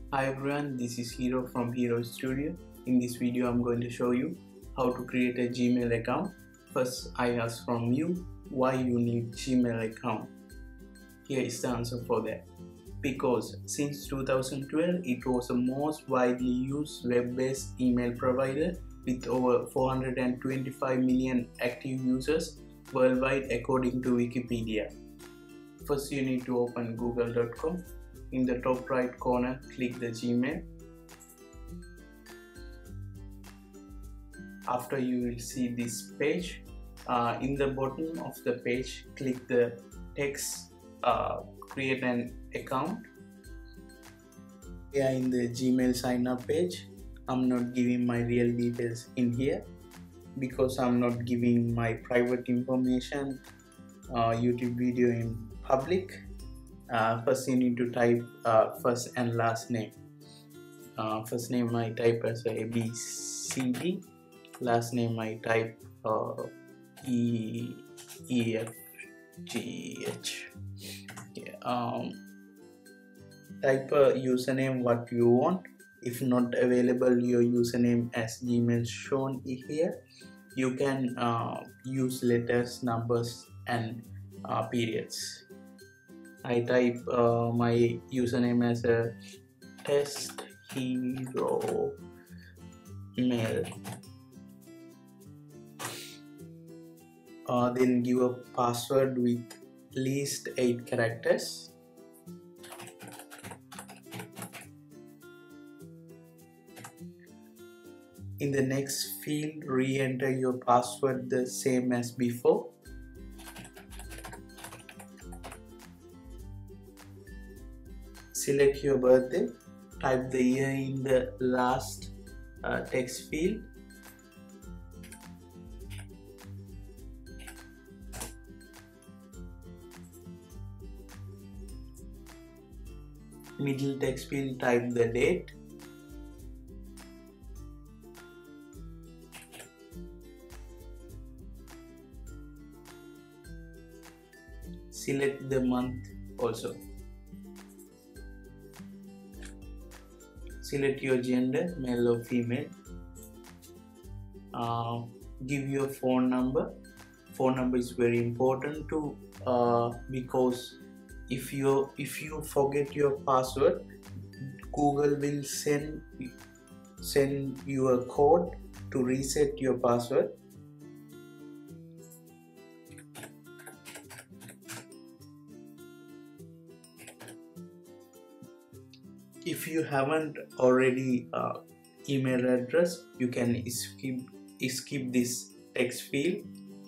Hi everyone, this is Hero from Hero Studio. In this video I'm going to show you how to create a Gmail account. First I ask from you why you need Gmail account. Here is the answer for that. Because since 2012 it was the most widely used web-based email provider with over 425 million active users worldwide according to Wikipedia. First you need to open google.com. In the top right corner, click the Gmail. After you will see this page. In the bottom of the page, click the text create an account. Here in the Gmail sign up page, I'm not giving my real details in here because I'm not giving my private information YouTube video in public. First you need to type first and last name. First name I type as ABCD, last name I type EFGH. Okay. Type a username what you want. If not available your username as Gmail shown here, you can use letters, numbers and periods. I type my username as a test hero mail. Then give a password with least 8 characters. In the next field, re-enter your password the same as before. Select your birthday, type the year in the last text field. Middle text field, type the date. Select the month also. Select your gender, male or female. Give your phone number. Phone number is very important too, because if you forget your password, Google will send you a code to reset your password. If you haven't already email address, you can skip this text field.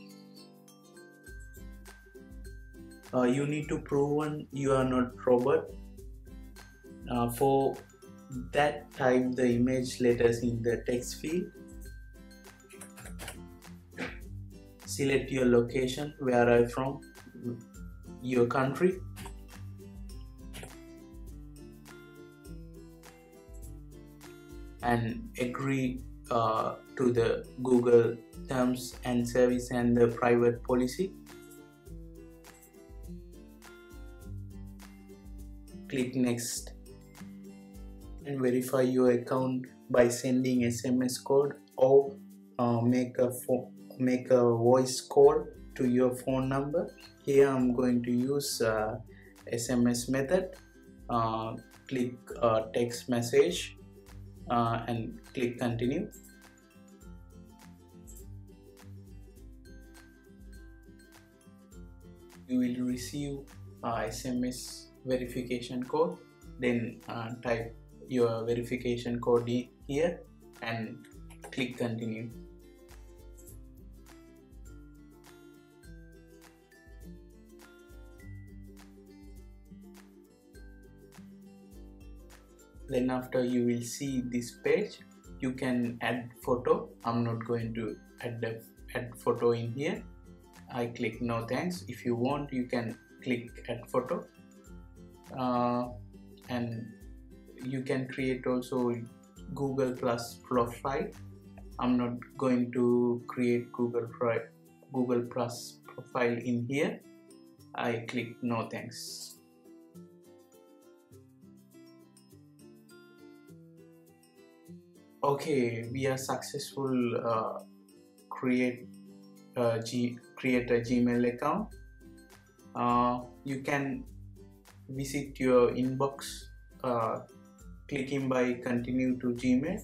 You need to prove you are not robot. For that, type the image letters in the text field. Select your location, where are you from, your country. And agree to the Google terms and service and the private policy. Click next and verify your account by sending SMS code or make a voice call to your phone number. Here I'm going to use SMS method. Click text message and click continue. You will receive SMS verification code. Then type your verification code here and click continue. Then after you will see this page, you can add photo. I'm not going to add photo in here. I click no thanks. If you want, you can click add photo. And you can create also Google Plus profile. I'm not going to create Google Plus profile in here. I click no thanks. Okay, we are successful create create a Gmail account. You can visit your inbox clicking by continue to Gmail.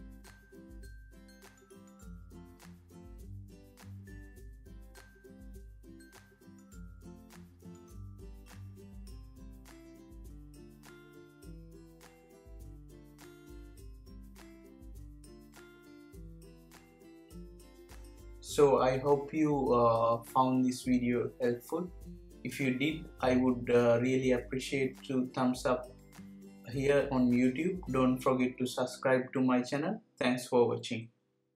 So I hope you found this video helpful. If you did, I would really appreciate to thumbs up here on YouTube. Don't forget to subscribe to my channel. Thanks for watching.